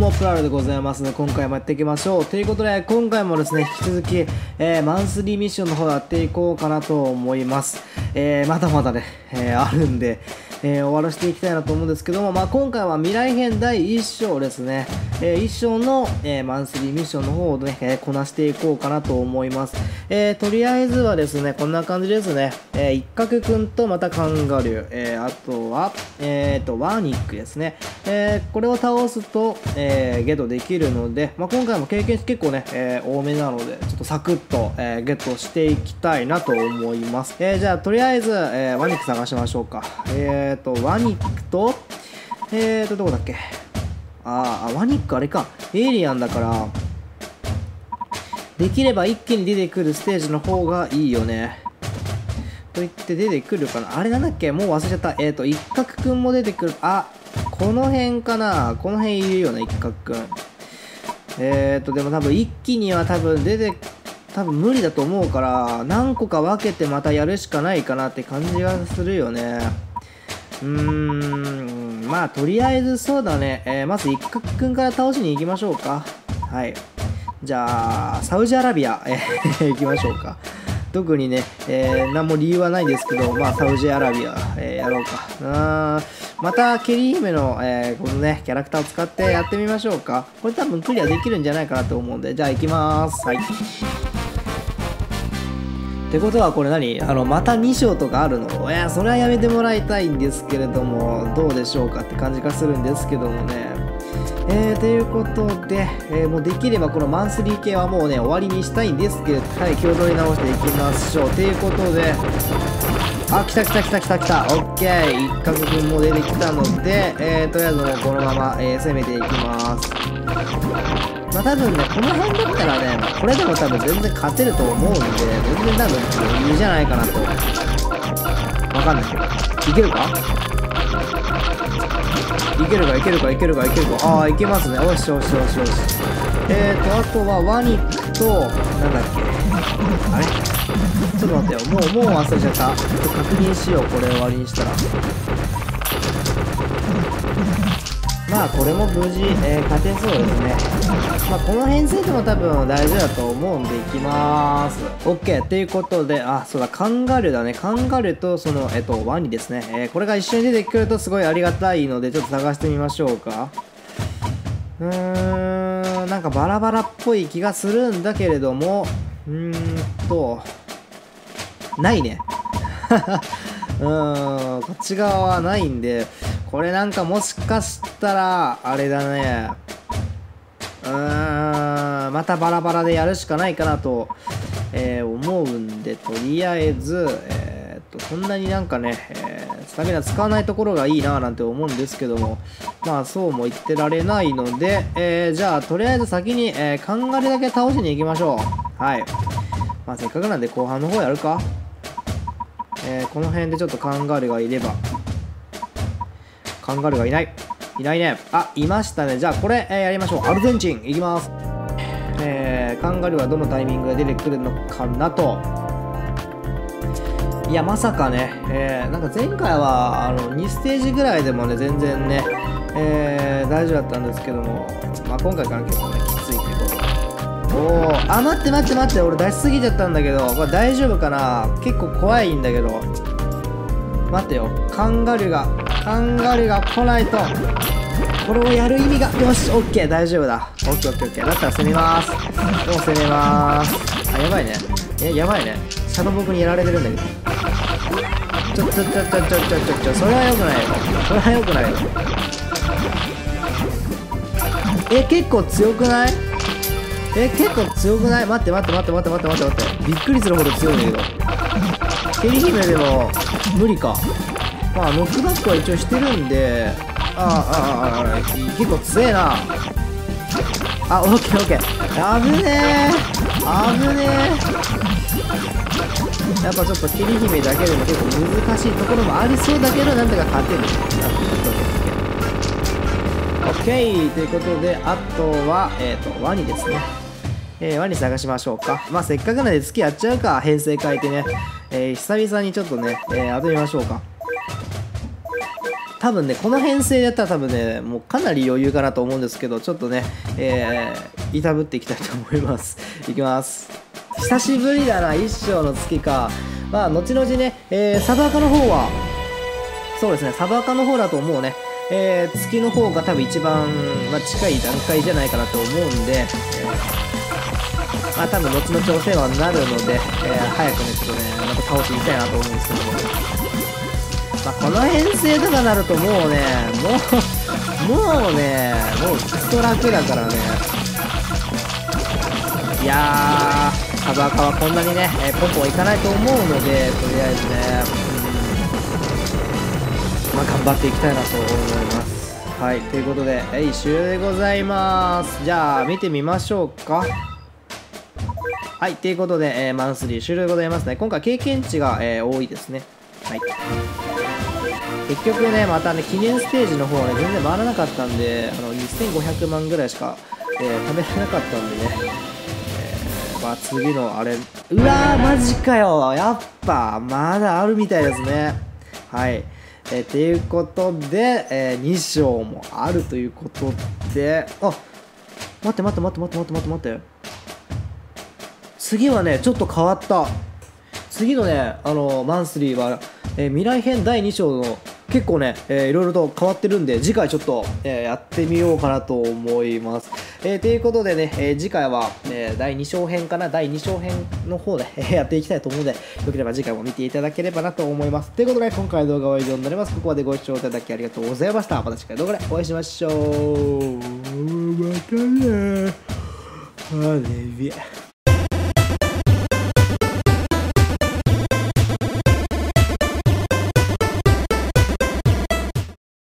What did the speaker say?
もプラルでございますので、今回もやっていきましょう。ということで、今回もですね、引き続き、マンスリーミッションの方やっていこうかなと思います。まだまだね、あるんで、終わらせていきたいなと思うんですけども、今回は未来編第1章ですね。1章の、マンスリーミッションの方をね、こなしていこうかなと思います。とりあえずはですね、こんな感じですね。一角くんとまたカンガリュウ、あとは、ワニックですね。これを倒すと、ゲットできるので、今回も経験値結構ね、多めなので、ちょっとサクッと、ゲットしていきたいなと思います。じゃあ、とりあえず、ワニック探しましょうか。ワニックと、どこだっけ？ワニックあれか。エイリアンだから、できれば一気に出てくるステージの方がいいよね。と言って出てくるかな。あれなんだっけ？もう忘れちゃった。一角くんも出てくる。この辺かな。この辺いるよね、一角くん。でも多分一気には多分無理だと思うから、何個か分けてまたやるしかないかなって感じがするよね。とりあえずそうだね。まず一角くんから倒しに行きましょうか。はい。じゃあ、サウジアラビア、行きましょうか。特にね、何も理由はないんですけど、サウジアラビア、やろうか。また、ケリー姫の、このね、キャラクターを使ってやってみましょうか。これ多分クリアできるんじゃないかなと思うんで、じゃあ行きまーす。はい。ってことはこれ何？また2章とかあるの？いや、それはやめてもらいたいんですけれども、どうでしょうかって感じがするんですけどもね。ということで、もうできればこのマンスリー系はもうね、終わりにしたいんですけど、はい、気を取り直していきましょう。ということで、来た。オッケー。一角くんも出てきたので、とりあえずもうこのまま、攻めていきます。多分ね、この辺だったらね、これでも多分全然勝てると思うんで、全然多分余裕じゃないかなと。わかんないけど。いけるか？いけますね。よし。あとはワニックと、なんだっけ。あれ？ちょっと待ってよ。もう忘れちゃった。ちょっと確認しよう。これ終わりにしたら。これも無事、勝てそうですね。この辺戦でも多分大丈夫だと思うんでいきまーす。OK。ということで、そうだ、カンガルーだね。カンガルーとその、ワニですね。これが一緒に出てくるとすごいありがたいので、ちょっと探してみましょうか。なんかバラバラっぽい気がするんだけれども、ないね。こっち側はないんで、これなんかもしかしたら、あれだね。またバラバラでやるしかないかなと、思うんで、とりあえず、そんなになんかね、スタミナ使わないところがいいななんて思うんですけども、そうも言ってられないので、じゃあ、とりあえず先に、カンガルーだけ倒しに行きましょう。はい。せっかくなんで後半の方やるか。この辺でちょっとカンガルーがいれば。カンガルーがいないね。いましたね。じゃあこれ、やりましょう。アルゼンチンいきます。カンガルーはどのタイミングで出てくるのかなと。いや、まさかね、なんか前回は2ステージぐらいでもね、全然ね、大丈夫だったんですけども、今回から結構ね、きついってこと。待って、俺出しすぎちゃったんだけど、これ大丈夫かな？結構怖いんだけど。待ってよ、カンガルーが来ないと、これをやる意味が、よし、オッケー、大丈夫だ。オッケー。だったら攻めまーす。もう攻めまーす。やばいね。やばいね。シャドーボークにやられてるんだけど。それは良くないよ。結構強くない？待って。びっくりするほど強いんだけど。ケリ姫でも無理か。ノックバックは一応してるんで、結構強えな。オッケー。危ねえ。やっぱちょっとケリ姫だけでも結構難しいところもありそうだけど、なんとか勝てる。オッケー。ということで、あとは、ワニですね。ワニ探しましょうか。せっかくなんで月やっちゃうか。編成変えてね。久々にちょっとね、当てみましょうか。 多分ねこの編成やったら多分ねもうかなり余裕かなと思うんですけど、ちょっとねいたぶっていきたいと思います。いきます。久しぶりだな、一生の月か。まあ後々ね、サブアカの方はそうですね、サブアカの方だと思うね、月の方が多分一番、まあ、近い段階じゃないかなと思うんで、まあ多分後々お世話になるので、早くねちょっとねまた倒していきたいなと思うんですけども、まあ、この編成とかなるともうねもうクソ楽だからね。いやーサブアカはこんなにね、ポンポンいかないと思うので、とりあえずね、まあ頑張っていきたいなと思います。はい、ということで終了でございます。じゃあ見てみましょうか。はい、ということで、マンスリー終了でございますね。今回経験値が、多いですね。はい、結局ねまたね記念ステージの方はね全然回らなかったんで、2500万ぐらいしか、貯められなかったんでね、まあ次のあれ、うわーマジかよ、やっぱまだあるみたいですね。はい、ということで、2章もあるということで、あ、待って次はねちょっと変わった。次のねマンスリーは、未来編第2章の結構ね、いろいろと変わってるんで、次回ちょっと、やってみようかなと思います。ということでね、次回は、第2章編かな、第2章編の方で、やっていきたいと思うので、よければ次回も見ていただければなと思います。ということで、今回の動画は以上になります。ここまでご視聴いただきありがとうございました。また次回の動画でお会いしましょう。またね。あれび